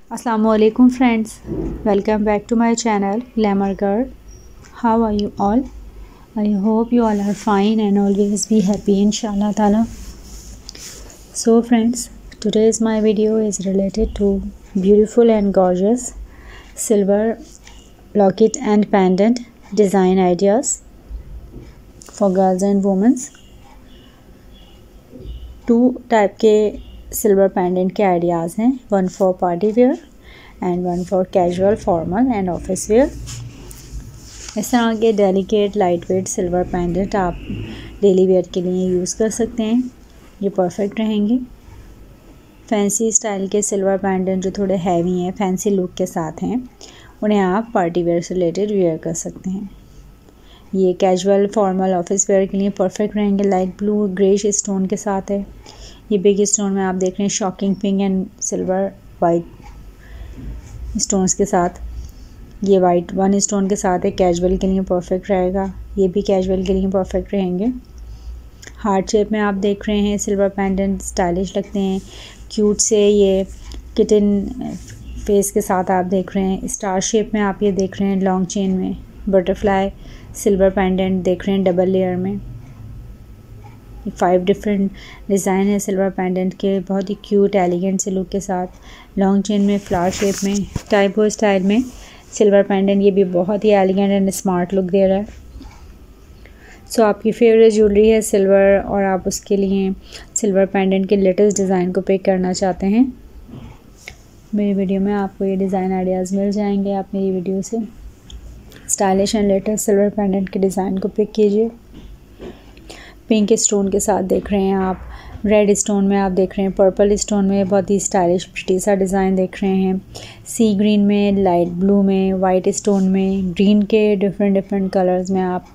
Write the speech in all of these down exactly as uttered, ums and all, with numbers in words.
Assalamualaikum friends, welcome back to my channel Glamour Girl. How are you all? I hope you all are fine and always be happy inshallah ta'ala. So friends, today's my video is related to beautiful and gorgeous silver locket and pendant design ideas for girls and women. Two type के silver pendant के ideas हैं, one for party wear and one for casual formal and office wear. इस तरह के delicate light weight silver pendant आप daily wear के लिए use कर सकते हैं, ये परफेक्ट रहेंगे। फैंसी स्टाइल के सिल्वर पेंडेंट जो थोड़े हैवी हैं, फैंसी लुक के साथ हैं, उन्हें आप पार्टी वेयर से रिलेटेड वेयर कर सकते हैं। ये कैजुअल फॉर्मल ऑफिस वेयर के लिए परफेक्ट रहेंगे। लाइट ब्लू ग्रेश स्टोन के साथ है, ये बिग स्टोन में आप देख रहे हैं shocking pink and silver white stones के साथ। ये वाइट वन स्टोन के साथ है, कैजुअल के लिए परफेक्ट रहेगा। ये भी कैजुअल के लिए परफेक्ट रहेंगे। हार्ट शेप में आप देख रहे हैं सिल्वर पेंडेंट, स्टाइलिश लगते हैं, क्यूट से। ये किटन फेस के साथ आप देख रहे हैं। स्टार शेप में आप ये देख रहे हैं लॉन्ग चेन में बटरफ्लाई सिल्वर पेंडेंट देख रहे हैं डबल लेयर में। फाइव डिफरेंट डिज़ाइन है सिल्वर पेंडेंट के, बहुत ही क्यूट एलिगेंट से लुक के साथ। लॉन्ग चेन में फ्लावर शेप में टाइपो स्टाइल में सिल्वर पेंडेंट, ये भी बहुत ही एलिगेंट एंड स्मार्ट लुक दे रहा है। सो so, आपकी फेवरेट ज्वेलरी है सिल्वर और आप उसके लिए सिल्वर पेंडेंट के लेटेस्ट डिज़ाइन को पिक करना चाहते हैं, मेरी वीडियो में आपको ये डिज़ाइन आइडियाज़ मिल जाएंगे। आप मेरी वीडियो से stylish and latest silver pendant के डिज़ाइन को पिक कीजिए। पिंक स्टोन के साथ देख रहे हैं आप, रेड स्टोन में आप देख रहे हैं, पर्पल स्टोन में बहुत ही स्टाइलिश प्रिटी सा डिज़ाइन देख रहे हैं, सी ग्रीन में, लाइट ब्लू में, वाइट स्टोन में, ग्रीन के डिफरेंट डिफरेंट कलर्स में आप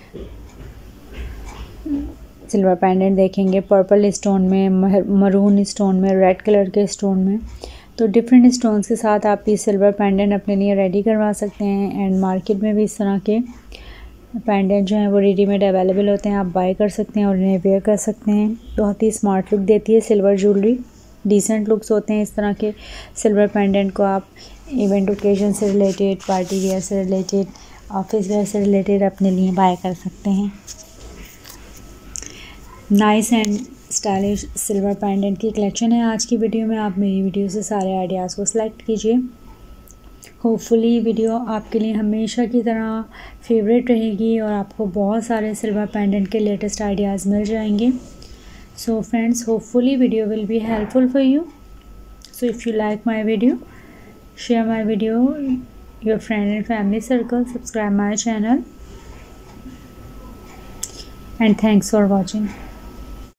सिल्वर पेंडेंट देखेंगे, पर्पल स्टोन में, मरून स्टोन में, रेड कलर के स्टोन में। तो डिफरेंट स्टोन्स के साथ आप ये सिल्वर पेंडेंट अपने लिए रेडी करवा सकते हैं। एंड मार्केट में भी इस तरह के पेंडेंट जो हैं वो रेडीमेड अवेलेबल होते हैं, आप बाय कर सकते हैं और उन्हें वेयर कर सकते हैं। बहुत ही स्मार्ट लुक देती है सिल्वर ज्वेलरी, डिसेंट लुक्स होते हैं इस तरह के सिल्वर पेंडेंट को आप इवेंट ओकेजन से रिलेटेड, पार्टी वेयर से रिलेटेड, ऑफिस वेयर से रिलेटेड अपने लिए बाय कर सकते हैं। Nice and stylish silver pendant की कलेक्शन है आज की वीडियो में। आप मेरी वीडियो से सारे आइडियाज़ को सिलेक्ट कीजिए। होपफुली वीडियो आपके लिए हमेशा की तरह फेवरेट रहेगी और आपको बहुत सारे सिल्वर पेंडेंट के लेटेस्ट आइडियाज़ मिल जाएंगे। So friends, hopefully video will be helpful for you. So if you like my video, share my video your friend and family circle, subscribe my channel and thanks for watching.